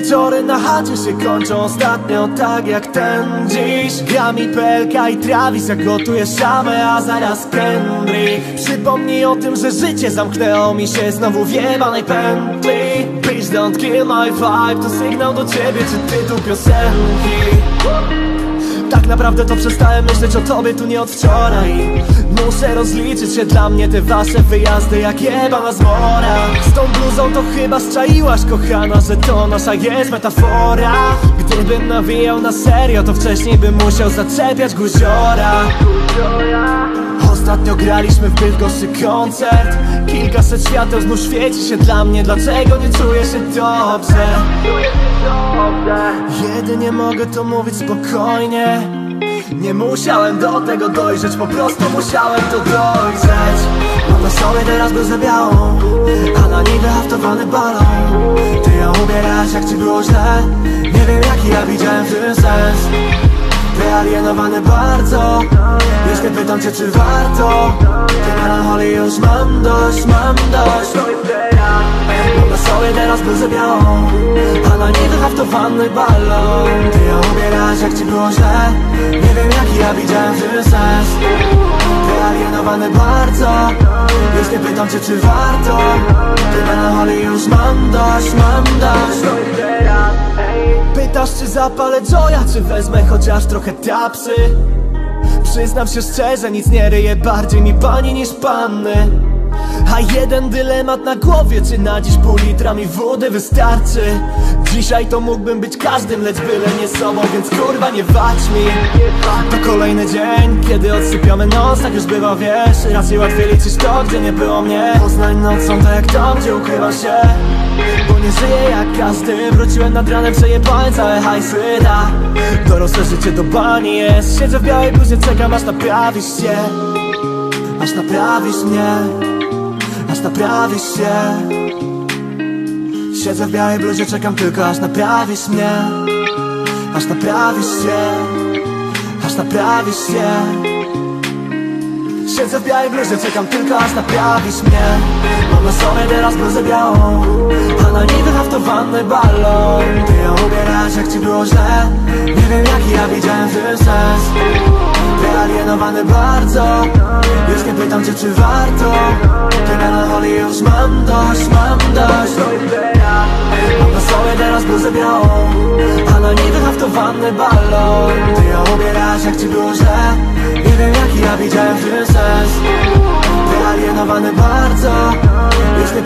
Wieczory na chacie się kończą ostatnio tak jak ten dziś. Gra mi PLK i Travis, jak gotuje szamę, a zaraz Kendrick. Przypomnij o tym, że życie zamknęło mi się znowu w jebanej pętli. Bitch don't kill my vibe, to sygnał do ciebie czy tytuł piosenki. Tak naprawdę to przestałem myśleć o tobie tu nie od wczoraj. Muszę rozliczyć się, dla mnie te wasze wyjazdy jak jebana zmora. Z tą bluzą to chyba zczaiłaś, kochana, że to nasza jest metafora. Gdybym nawijał na serio, to wcześniej bym musiał zaczepiać guziora. Ostatnio graliśmy w Bydgoszczy koncert. Kilkaset świateł znów świeci się dla mnie. Dlaczego nie czuję się dobrze? Jedynie mogę to mówić spokojnie. Nie musiałem do tego dojrzeć, po prostu musiałem to dojrzeć. Mam na sobie teraz bluzę białą, a na niej wyhaftowany balon. Ty ją ubierasz jak ci było źle. Nie wiem jaki ja widziałem w tym sens. Wyalienowany bardzo. Już nie pytam cię czy warto. Tej melancholii już mam dość, mam dość. Mam na sobie teraz bluzę białą, a na niej wyhaftowany balon. Ty ją ubierasz jak ci było źle. Nie wiem jaki ja widziałem w tym sens. Wyalienowany bardzo. Już nie pytam cię czy warto. Tej melancholii już mam dość, mam dość. Pytasz czy zapalę joya, czy wezmę chociaż trochę tapsy. Przyznam się szczerze, nic nie ryje bardziej mi pani niż panny. A jeden dylemat na głowie, czy na dziś pół litra mi wody wystarczy. Dzisiaj to mógłbym być każdym, lecz byle nie sobą, więc kurwa nie wać mi. To kolejny dzień, kiedy odsypiamy nos, tak już bywa wiesz. Raczej łatwiej liczyć to, gdzie nie było mnie. Poznań nocą, tak jak tam, gdzie ukrywam się. Bo nie żyję jak każdy. Wróciłem nad ranem, przejebałem całe hajsy, tak. Dorosłe życie do bani jest. Siedzę w białej bluzie, czekam aż naprawisz się. Aż naprawisz mnie. Aż naprawisz się. Siedzę w białej bluzie, czekam tylko aż naprawisz mnie. Aż naprawisz się. Aż naprawisz się. Siedzę w białej bluzie, czekam tylko aż naprawisz mnie. Mam na sobie teraz bluzę białą, a na niej wyhaftowany balon. Ty ją ubierasz jak ci było źle. Nie wiem jaki ja widziałem w tym sens. Wyalienowany bardzo. Już nie pytam cię czy warto. Tej melancholii już mam dość, mam dość. Mam na sobie teraz bluzę białą, a na niej wyhaftowany balon. Ty ją ubierasz jak ci było źle. Nie wiem jaki ja widziałem w tym sens. Wyalienowany bardzo. Już nie